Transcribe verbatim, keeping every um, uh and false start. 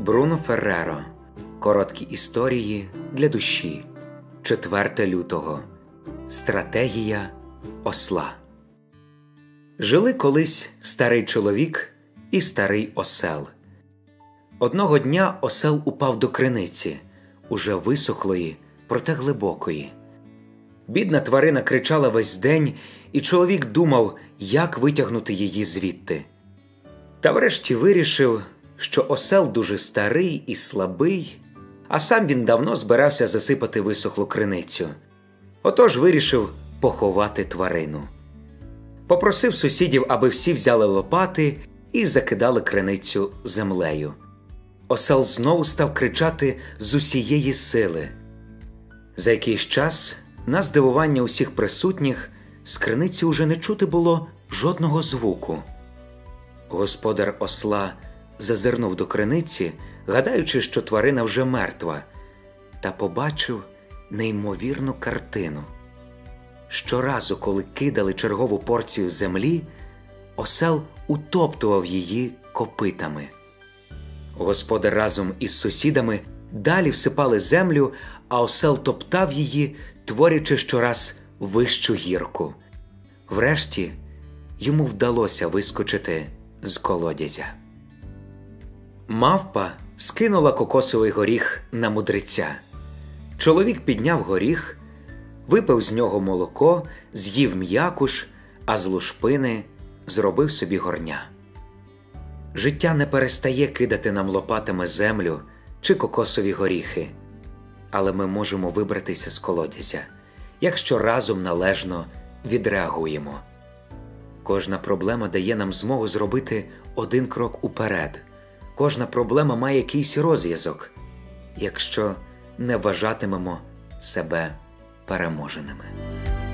Бруно Ферреро. Короткі історії для душі. четверте лютого. Стратегія осла. Жили колись старий чоловік і старий осел. Одного дня осел упав до криниці, уже висохлої, проте глибокої. Бідна тварина кричала весь день, і чоловік думав, як витягнути її звідти. Та врешті вирішив, що осел дуже старий і слабий, а сам він давно збирався засипати висохлу криницю. Отож вирішив поховати тварину. Попросив сусідів, аби всі взяли лопати і закидали криницю землею. Осел знову став кричати з усієї сили. За якийсь час, на здивування усіх присутніх, з криниці уже не чути було жодного звуку. Господар осла зазирнув до криниці, гадаючи, що тварина вже мертва, та побачив неймовірну картину. Щоразу, коли кидали чергову порцію землі, осел утоптував її копитами. Господар разом із сусідами далі всипали землю, а осел топтав її, творячи щораз вищу гірку. Врешті йому вдалося вискочити з колодязя. Мавпа скинула кокосовий горіх на мудреця. Чоловік підняв горіх, випив з нього молоко, з'їв м'якуш, а з лушпини зробив собі горня. Життя не перестає кидати нам лопатами землю чи кокосові горіхи, але ми можемо вибратися з колодязя, якщо разом належно відреагуємо. Кожна проблема дає нам змогу зробити один крок уперед. Кожна проблема має якийсь розв'язок, якщо не вважатимемо себе переможеними.